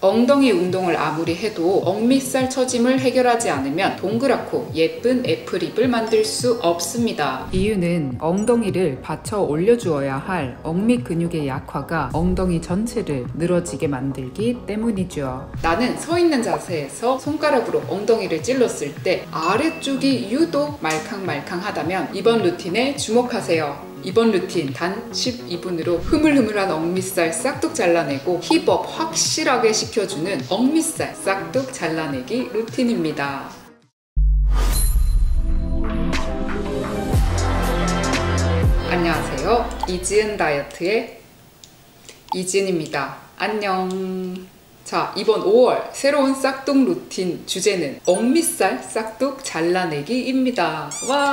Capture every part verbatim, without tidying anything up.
엉덩이 운동을 아무리 해도 억밑살 처짐을 해결하지 않으면 동그랗고 예쁜 애플립을 만들 수 없습니다. 이유는 엉덩이를 받쳐 올려주어야 할 억밑 근육의 약화가 엉덩이 전체를 늘어지게 만들기 때문이죠. 나는 서 있는 자세에서 손가락으로 엉덩이를 찔렀을 때 아래쪽이 유독 말캉말캉하다면 이번 루틴에 주목하세요. 이번 루틴 단 십이 분으로 흐물흐물한 억밑살 싹둑 잘라내고 힙업 확실하게 시켜주는 억밑살 싹둑 잘라내기 루틴입니다. 안녕하세요. 이지은 다이어트의 이지은입니다. 안녕. 자, 이번 오월 새로운 싹둑 루틴 주제는 억밑살 싹둑 잘라내기입니다.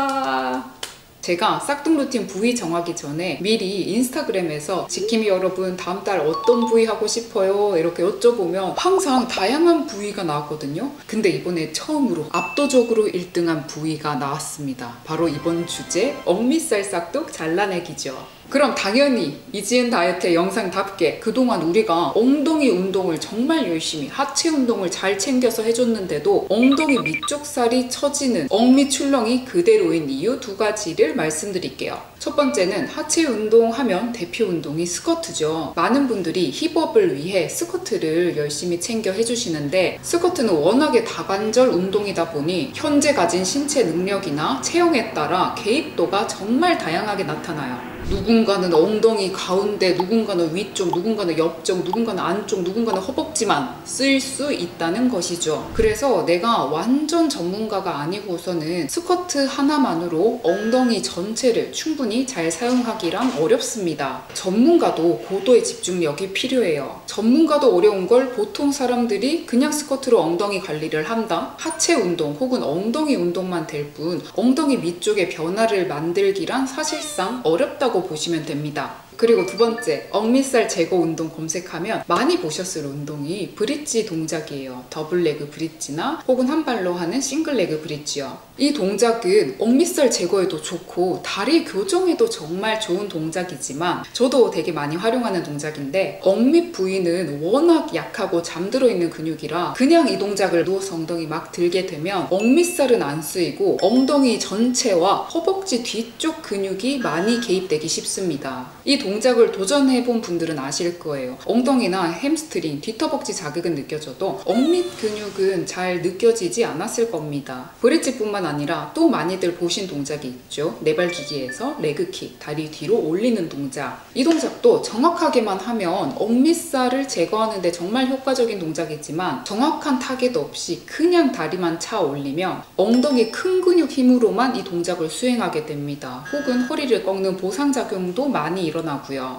와! 제가 싹둑 루틴 부위 정하기 전에 미리 인스타그램에서 지킴이 여러분 다음 달 어떤 부위 하고 싶어요? 이렇게 여쭤보면 항상 다양한 부위가 나왔거든요. 근데 이번에 처음으로 압도적으로 일 등한 부위가 나왔습니다. 바로 이번 주제 억밑살 싹둑 잘라내기죠. 그럼 당연히 이지은 다이어트의 영상답게 그동안 우리가 엉덩이 운동을 정말 열심히 하체 운동을 잘 챙겨서 해줬는데도 엉덩이 밑쪽 살이 처지는 억밑 출렁이 그대로인 이유 두 가지를 말씀드릴게요. 첫 번째는 하체 운동하면 대표 운동이 스쿼트죠. 많은 분들이 힙업을 위해 스쿼트를 열심히 챙겨 해주시는데 스쿼트는 워낙에 다관절 운동이다 보니 현재 가진 신체 능력이나 체형에 따라 개입도가 정말 다양하게 나타나요. 누군가는 엉덩이 가운데, 누군가는 위쪽, 누군가는 옆쪽, 누군가는 안쪽, 누군가는 허벅지만 쓸 수 있다는 것이죠. 그래서 내가 완전 전문가가 아니고서는 스쿼트 하나만으로 엉덩이 전체를 충분히 잘 사용하기란 어렵습니다. 전문가도 고도의 집중력이 필요해요. 전문가도 어려운 걸 보통 사람들이 그냥 스쿼트로 엉덩이 관리를 한다? 하체 운동 혹은 엉덩이 운동만 될 뿐 엉덩이 밑쪽의 변화를 만들기란 사실상 어렵다고 보시면 됩니다. 그리고 두 번째, 억밑살 제거 운동 검색하면 많이 보셨을 운동이 브릿지 동작이에요. 더블레그 브릿지나 혹은 한 발로 하는 싱글레그 브릿지요. 이 동작은 억밑살 제거에도 좋고 다리 교정에도 정말 좋은 동작이지만 저도 되게 많이 활용하는 동작인데 억밑 부위는 워낙 약하고 잠들어 있는 근육이라 그냥 이 동작을 누워서 엉덩이 막 들게 되면 억밑살은 안 쓰이고 엉덩이 전체와 허벅지 뒤쪽 근육이 많이 개입되기 쉽습니다. 이 동작을 도전해본 분들은 아실 거예요. 엉덩이나 햄스트링, 뒤터벅지 자극은 느껴져도 억밑 근육은 잘 느껴지지 않았을 겁니다. 브릿지뿐만 아니라 또 많이들 보신 동작이 있죠. 네발기기에서 레그킥, 다리 뒤로 올리는 동작. 이 동작도 정확하게만 하면 억밑살을 제거하는 데 정말 효과적인 동작이지만 정확한 타겟 없이 그냥 다리만 차 올리면 엉덩이 큰 근육 힘으로만 이 동작을 수행하게 됩니다. 혹은 허리를 꺾는 보상작용도 많이 일어나고요.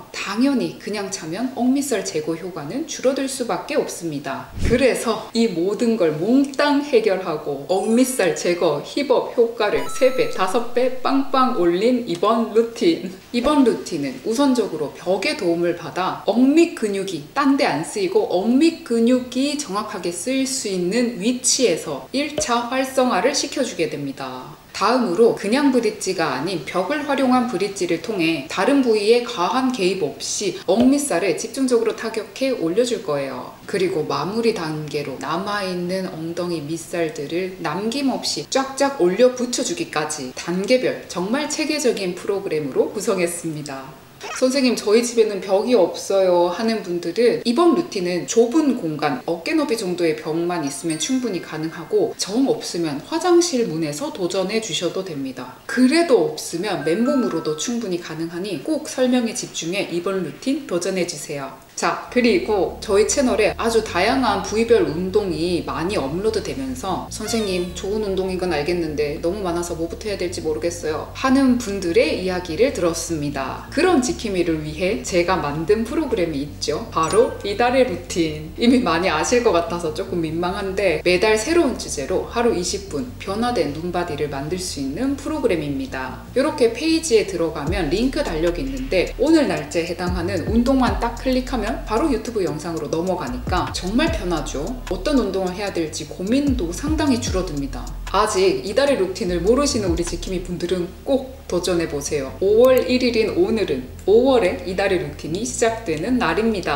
당연히 그냥 차면 억밑살 제거 효과는 줄어들 수밖에 없습니다. 그래서 이 모든 걸 몽땅 해결하고 억밑살 제거, 힙업 효과를 세 배, 다섯 배 빵빵 올린 이번 루틴. 이번 루틴은 우선적으로 벽의 도움을 받아 억밑 근육이 딴 데 안 쓰이고 억밑 근육이 정확하게 쓰일 수 있는 위치에서 일 차 활성화를 시켜주게 됩니다. 다음으로 그냥 브릿지가 아닌 벽을 활용한 브릿지를 통해 다른 부위에 과한 개입 없이 억밑살을 집중적으로 타격해 올려줄 거예요. 그리고 마무리 단계로 남아있는 엉덩이 밑살들을 남김없이 쫙쫙 올려 붙여주기까지 단계별 정말 체계적인 프로그램으로 구성했습니다. 선생님 저희 집에는 벽이 없어요 하는 분들은 이번 루틴은 좁은 공간, 어깨 너비 정도의 벽만 있으면 충분히 가능하고 정 없으면 화장실 문에서 도전해 주셔도 됩니다. 그래도 없으면 맨몸으로도 충분히 가능하니 꼭 설명에 집중해 이번 루틴 도전해 주세요. 자, 그리고 저희 채널에 아주 다양한 부위별 운동이 많이 업로드 되면서 선생님 좋은 운동인 건 알겠는데 너무 많아서 뭐부터 해야 될지 모르겠어요 하는 분들의 이야기를 들었습니다. 그런 지킴이를 위해 제가 만든 프로그램이 있죠. 바로 이달의 루틴. 이미 많이 아실 것 같아서 조금 민망한데 매달 새로운 주제로 하루 이십 분 변화된 눈바디를 만들 수 있는 프로그램입니다. 이렇게 페이지에 들어가면 링크 달력이 있는데 오늘 날짜에 해당하는 운동만 딱 클릭하면 바로 유튜브 영상으로 넘어가니까 정말 편하죠. 어떤 운동을 해야 될지 고민도 상당히 줄어듭니다. 아직 이달의 루틴을 모르시는 우리 지킴이 분들은 꼭 도전해보세요. 오월 일일인 오늘은 오월에 이달의 루틴이 시작되는 날입니다.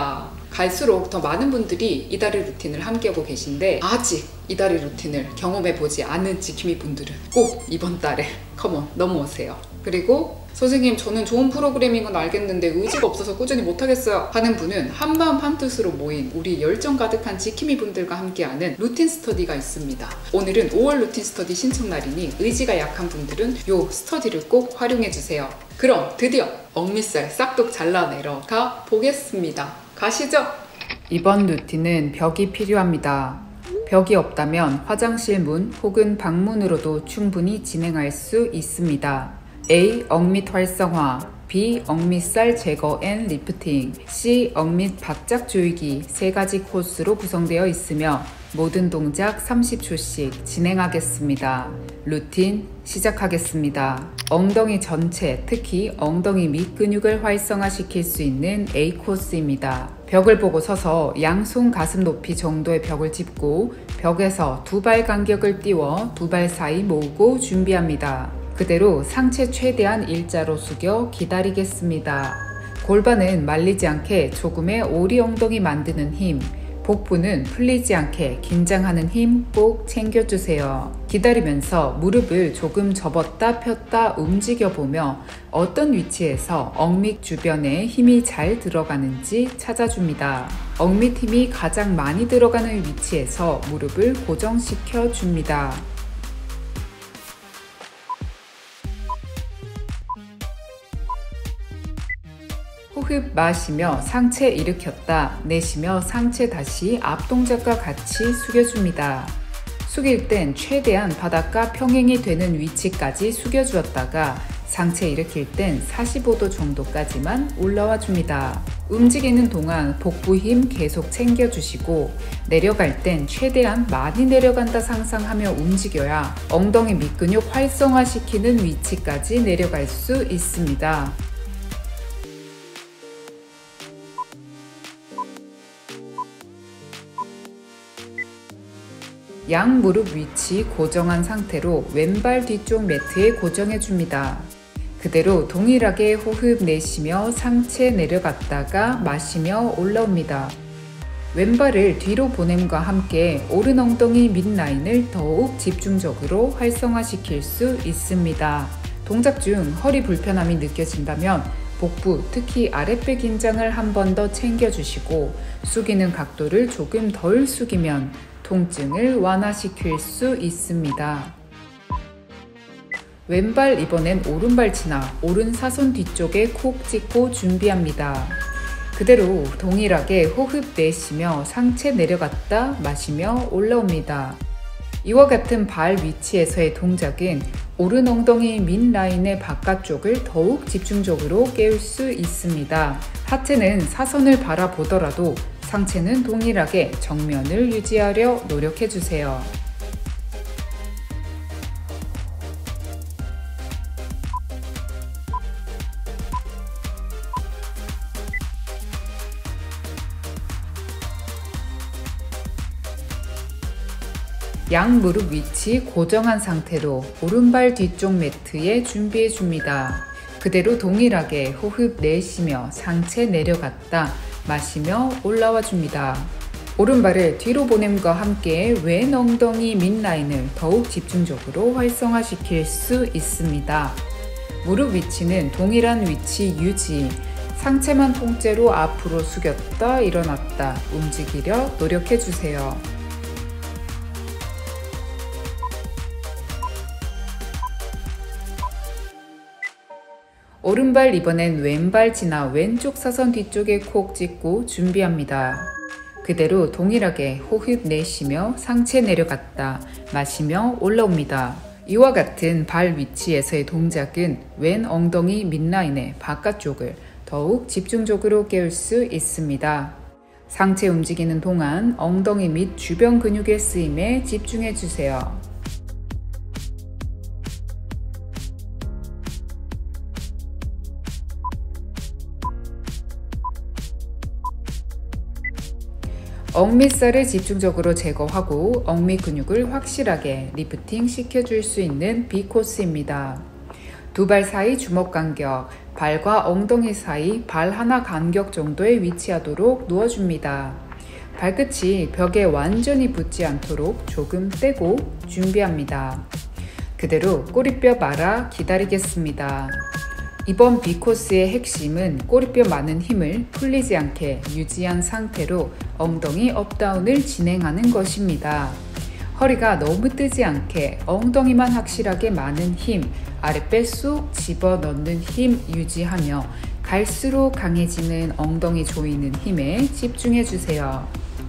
갈수록 더 많은 분들이 이다리 루틴을 함께하고 계신데 아직 이다리 루틴을 경험해보지 않은 지킴이 분들은 꼭 이번 달에 컴온 넘어오세요. 그리고 선생님 저는 좋은 프로그램인 건 알겠는데 의지가 없어서 꾸준히 못하겠어요 하는 분은 한마음 한뜻으로 모인 우리 열정 가득한 지킴이 분들과 함께하는 루틴 스터디가 있습니다. 오늘은 오월 루틴 스터디 신청 날이니 의지가 약한 분들은 요 스터디를 꼭 활용해주세요. 그럼 드디어 억밑살 싹둑 잘라내러 가 보겠습니다. 가시죠. 이번 루틴은 벽이 필요합니다. 벽이 없다면 화장실 문 혹은 방문으로도 충분히 진행할 수 있습니다. A. 억밑 활성화, B. 억밑살 제거 앤 리프팅, C. 억밑 바짝 조이기 세 가지 코스로 구성되어 있으며 모든 동작 삼십 초씩 진행하겠습니다. 루틴 시작하겠습니다. 엉덩이 전체, 특히 엉덩이 밑 근육을 활성화시킬 수 있는 A 코스입니다. 벽을 보고 서서 양손 가슴 높이 정도의 벽을 짚고 벽에서 두 발 간격을 띄워 두 발 사이 모으고 준비합니다. 그대로 상체 최대한 일자로 숙여 기다리겠습니다. 골반은 말리지 않게 조금의 오리 엉덩이 만드는 힘, 복부는 풀리지 않게 긴장하는 힘 꼭 챙겨주세요. 기다리면서 무릎을 조금 접었다 폈다 움직여보며 어떤 위치에서 억밑 주변에 힘이 잘 들어가는지 찾아줍니다. 억밑 힘이 가장 많이 들어가는 위치에서 무릎을 고정시켜 줍니다. 호흡 마시며 상체 일으켰다 내쉬며 상체 다시 앞동작과 같이 숙여줍니다. 숙일 땐 최대한 바닥과 평행이 되는 위치까지 숙여주었다가 상체 일으킬 땐 사십오 도 정도까지만 올라와 줍니다. 움직이는 동안 복부 힘 계속 챙겨주시고 내려갈 땐 최대한 많이 내려간다 상상하며 움직여야 엉덩이 밑근육 활성화시키는 위치까지 내려갈 수 있습니다. 양 무릎 위치 고정한 상태로 왼발 뒤쪽 매트에 고정해 줍니다. 그대로 동일하게 호흡 내쉬며 상체 내려갔다가 마시며 올라옵니다. 왼발을 뒤로 보냄과 함께 오른 엉덩이 밑라인을 더욱 집중적으로 활성화시킬 수 있습니다. 동작 중 허리 불편함이 느껴진다면 복부, 특히 아랫배 긴장을 한 번 더 챙겨주시고 숙이는 각도를 조금 덜 숙이면 통증을 완화시킬 수 있습니다. 왼발 이번엔 오른발 지나 오른 사선 뒤쪽에 콕 찍고 준비합니다. 그대로 동일하게 호흡 내쉬며 상체 내려갔다 마시며 올라옵니다. 이와 같은 발 위치에서의 동작은 오른 엉덩이 밑라인의 바깥쪽을 더욱 집중적으로 깨울 수 있습니다. 하체는 사선을 바라보더라도 상체는 동일하게 정면을 유지하려 노력해주세요. 양 무릎 위치 고정한 상태로 오른발 뒤쪽 매트에 준비해줍니다. 그대로 동일하게 호흡 내쉬며 상체 내려갔다 마시며 올라와 줍니다. 오른발을 뒤로 보냄과 함께 왼 엉덩이 밑라인을 더욱 집중적으로 활성화시킬 수 있습니다. 무릎 위치는 동일한 위치 유지, 상체만 통째로 앞으로 숙였다 일어났다 움직이려 노력해주세요. 오른발 이번엔 왼발 지나 왼쪽 사선 뒤쪽에 콕 찍고 준비합니다. 그대로 동일하게 호흡 내쉬며 상체 내려갔다 마시며 올라옵니다. 이와 같은 발 위치에서의 동작은 왼 엉덩이 밑라인의 바깥쪽을 더욱 집중적으로 깨울 수 있습니다. 상체 움직이는 동안 엉덩이 및 주변 근육의 쓰임에 집중해주세요. 억밑살을 집중적으로 제거하고 억밑 근육을 확실하게 리프팅 시켜줄 수 있는 B 코스입니다. 두 발 사이 주먹 간격, 발과 엉덩이 사이 발 하나 간격 정도에 위치하도록 누워줍니다. 발끝이 벽에 완전히 붙지 않도록 조금 떼고 준비합니다. 그대로 꼬리뼈 말아 기다리겠습니다. 이번 B코스의 핵심은 꼬리뼈 많은 힘을 풀리지 않게 유지한 상태로 엉덩이 업다운을 진행하는 것입니다. 허리가 너무 뜨지 않게 엉덩이만 확실하게 많은 힘, 아랫배 쏙 집어넣는 힘 유지하며 갈수록 강해지는 엉덩이 조이는 힘에 집중해주세요.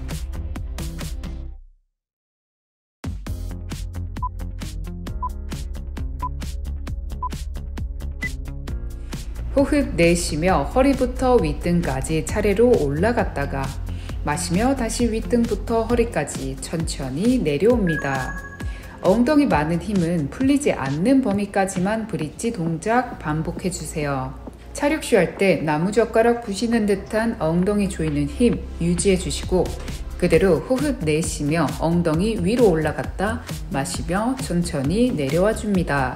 호흡 내쉬며 허리부터 윗등까지 차례로 올라갔다가 마시며 다시 윗등부터 허리까지 천천히 내려옵니다. 엉덩이 많은 힘은 풀리지 않는 범위까지만 브릿지 동작 반복해주세요. 차력 쉬할 때 나무젓가락 부시는 듯한 엉덩이 조이는 힘 유지해주시고 그대로 호흡 내쉬며 엉덩이 위로 올라갔다 마시며 천천히 내려와 줍니다.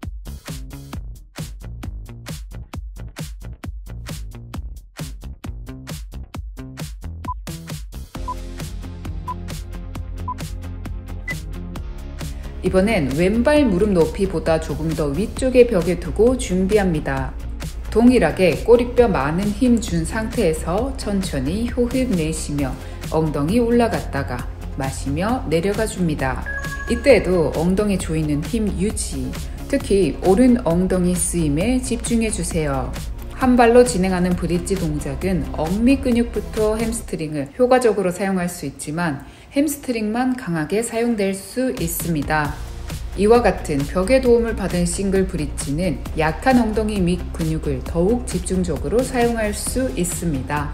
이번엔 왼발 무릎 높이보다 조금 더 위쪽의 벽에 두고 준비합니다. 동일하게 꼬리뼈 많은 힘 준 상태에서 천천히 호흡 내쉬며 엉덩이 올라갔다가 마시며 내려가 줍니다. 이때에도 엉덩이 조이는 힘 유지, 특히 오른 엉덩이 쓰임에 집중해 주세요. 한 발로 진행하는 브릿지 동작은 억미 근육부터 햄스트링을 효과적으로 사용할 수 있지만 햄스트링만 강하게 사용될 수 있습니다. 이와 같은 벽의 도움을 받은 싱글 브릿지는 약한 엉덩이 밑 근육을 더욱 집중적으로 사용할 수 있습니다.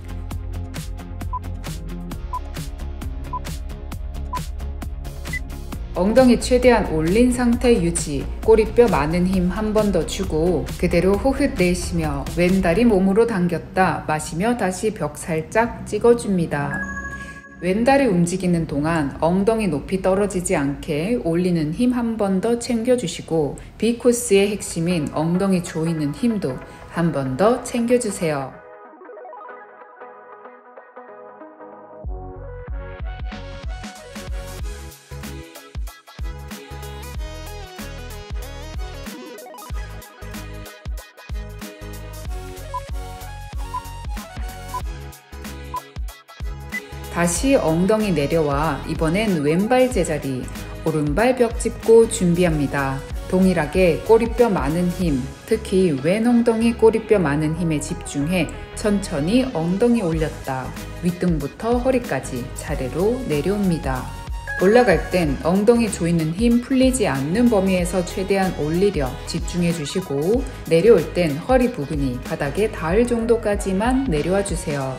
엉덩이 최대한 올린 상태 유지, 꼬리뼈 많은 힘 한 번 더 주고 그대로 호흡 내쉬며 왼다리 몸으로 당겼다 마시며 다시 벽 살짝 찍어줍니다. 왼다리 움직이는 동안 엉덩이 높이 떨어지지 않게 올리는 힘 한 번 더 챙겨주시고 B코스의 핵심인 엉덩이 조이는 힘도 한 번 더 챙겨주세요. 다시 엉덩이 내려와 이번엔 왼발 제자리, 오른발 벽 짚고 준비합니다. 동일하게 꼬리뼈 많은 힘, 특히 왼 엉덩이 꼬리뼈 많은 힘에 집중해 천천히 엉덩이 올렸다. 윗등부터 허리까지 차례로 내려옵니다. 올라갈 땐 엉덩이 조이는 힘 풀리지 않는 범위에서 최대한 올리려 집중해 주시고 내려올 땐 허리 부분이 바닥에 닿을 정도까지만 내려와 주세요.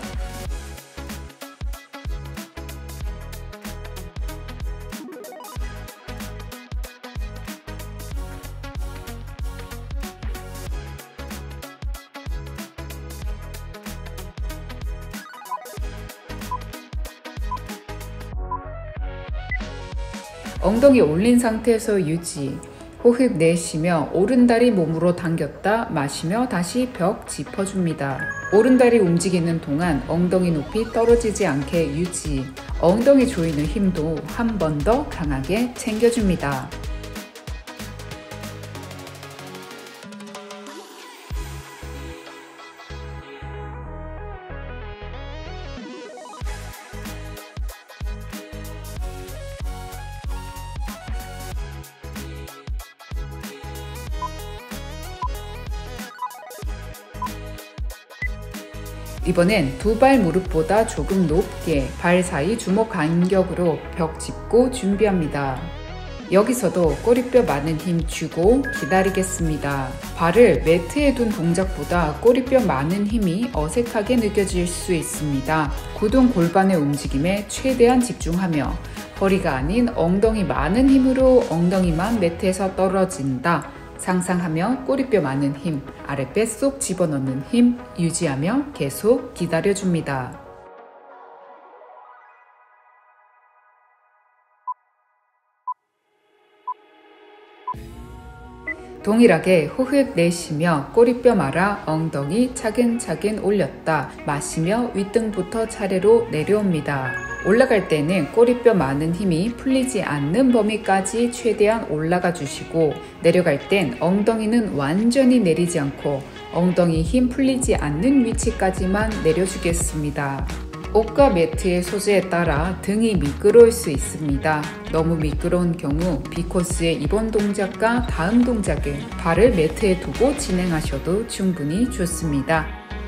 엉덩이 올린 상태에서 유지, 호흡 내쉬며 오른다리 몸으로 당겼다 마시며 다시 벽 짚어줍니다. 오른다리 움직이는 동안 엉덩이 높이 떨어지지 않게 유지, 엉덩이 조이는 힘도 한 번 더 강하게 챙겨줍니다. 이번엔 두 발 무릎보다 조금 높게 발 사이 주먹 간격으로 벽 짚고 준비합니다. 여기서도 꼬리뼈 많은 힘 주고 기다리겠습니다. 발을 매트에 둔 동작보다 꼬리뼈 많은 힘이 어색하게 느껴질 수 있습니다. 구동 골반의 움직임에 최대한 집중하며 허리가 아닌 엉덩이 많은 힘으로 엉덩이만 매트에서 떨어진다 상상하며 꼬리뼈 많은 힘, 아랫배 쏙 집어넣는 힘 유지하며 계속 기다려줍니다. 동일하게 호흡 내쉬며 꼬리뼈 말아 엉덩이 차근차근 올렸다 마시며 윗등부터 차례로 내려옵니다. 올라갈 때는 꼬리뼈 많은 힘이 풀리지 않는 범위까지 최대한 올라가 주시고, 내려갈 땐 엉덩이는 완전히 내리지 않고 엉덩이 힘 풀리지 않는 위치까지만 내려주겠습니다. 옷과 매트의 소재에 따라 등이 미끄러울 수 있습니다. 너무 미끄러운 경우 B코스의 이번 동작과 다음 동작은 발을 매트에 두고 진행하셔도 충분히 좋습니다.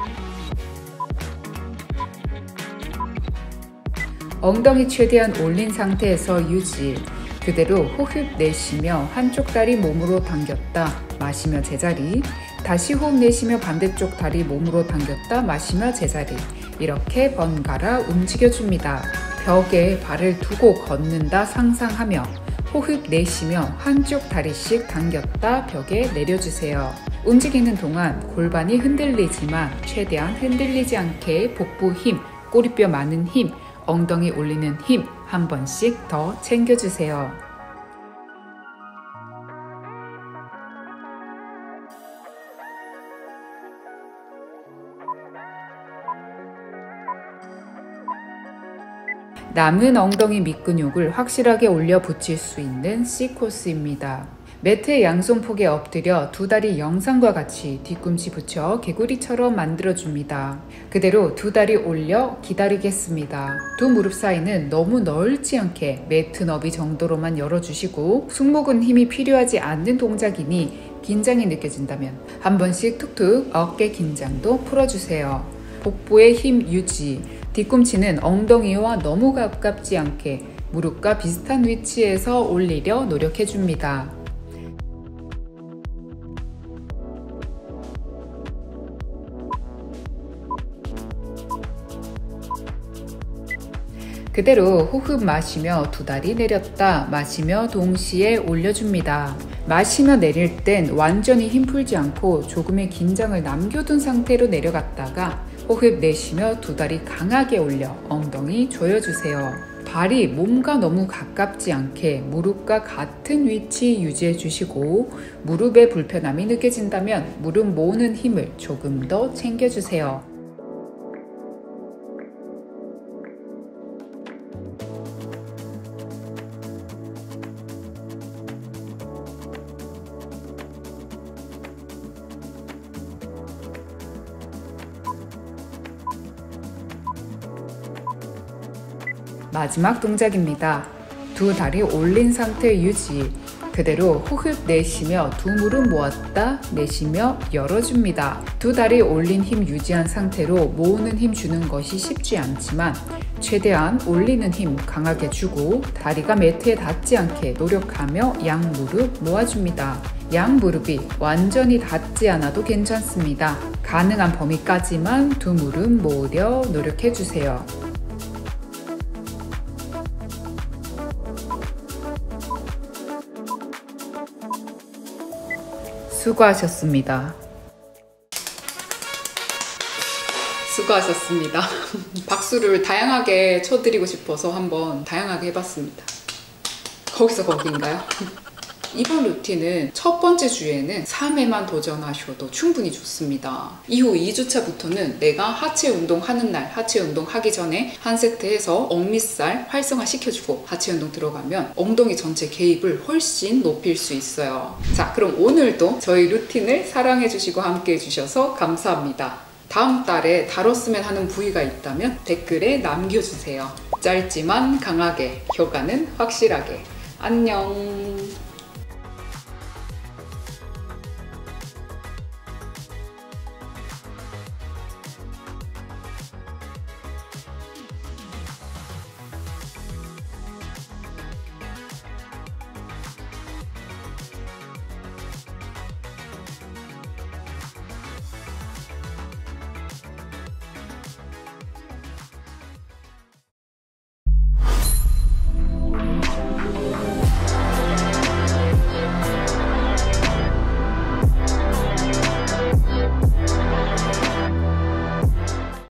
엉덩이 최대한 올린 상태에서 유지. 그대로 호흡 내쉬며 한쪽 다리 몸으로 당겼다 마시며 제자리. 다시 호흡 내쉬며 반대쪽 다리 몸으로 당겼다 마시며 제자리. 이렇게 번갈아 움직여줍니다. 벽에 발을 두고 걷는다 상상하며 호흡 내쉬며 한쪽 다리씩 당겼다 벽에 내려주세요. 움직이는 동안 골반이 흔들리지만 최대한 흔들리지 않게 복부 힘, 꼬리뼈 많은 힘, 엉덩이 올리는 힘 한 번씩 더 챙겨주세요. 남은 엉덩이 밑근육을 확실하게 올려 붙일 수 있는 C코스입니다. 매트의 양손폭에 엎드려 두 다리 영상과 같이 뒤꿈치 붙여 개구리처럼 만들어줍니다. 그대로 두 다리 올려 기다리겠습니다. 두 무릎 사이는 너무 넓지 않게 매트 너비 정도로만 열어주시고, 승모근 힘이 필요하지 않는 동작이니 긴장이 느껴진다면 한 번씩 툭툭 어깨 긴장도 풀어주세요. 복부의 힘 유지. 뒤꿈치는 엉덩이와 너무 가깝지 않게 무릎과 비슷한 위치에서 올리려 노력해줍니다. 그대로 호흡 마시며 두 다리 내렸다 마시며 동시에 올려줍니다. 마시며 내릴 땐 완전히 힘 풀지 않고 조금의 긴장을 남겨둔 상태로 내려갔다가 호흡 내쉬며 두 다리 강하게 올려 엉덩이 조여주세요. 발이 몸과 너무 가깝지 않게 무릎과 같은 위치 유지해 주시고, 무릎에 불편함이 느껴진다면 무릎 모으는 힘을 조금 더 챙겨주세요. 마지막 동작입니다. 두 다리 올린 상태 유지. 그대로 호흡 내쉬며 두 무릎 모았다 내쉬며 열어줍니다. 두 다리 올린 힘 유지한 상태로 모으는 힘 주는 것이 쉽지 않지만 최대한 올리는 힘 강하게 주고 다리가 매트에 닿지 않게 노력하며 양 무릎 모아줍니다. 양 무릎이 완전히 닿지 않아도 괜찮습니다. 가능한 범위까지만 두 무릎 모으려 노력해주세요. 수고하셨습니다. 수고하셨습니다. 박수를 다양하게 쳐드리고 싶어서 한번 다양하게 해봤습니다. 거기서 거기인가요? 이번 루틴은 첫 번째 주에는 삼 회만 도전하셔도 충분히 좋습니다. 이후 이 주차부터는 내가 하체 운동 하는 날, 하체 운동 하기 전에 한 세트 해서 억밑살 활성화 시켜주고 하체 운동 들어가면 엉덩이 전체 개입을 훨씬 높일 수 있어요. 자, 그럼 오늘도 저희 루틴을 사랑해주시고 함께 해주셔서 감사합니다. 다음 달에 다뤘으면 하는 부위가 있다면 댓글에 남겨주세요. 짧지만 강하게, 효과는 확실하게. 안녕.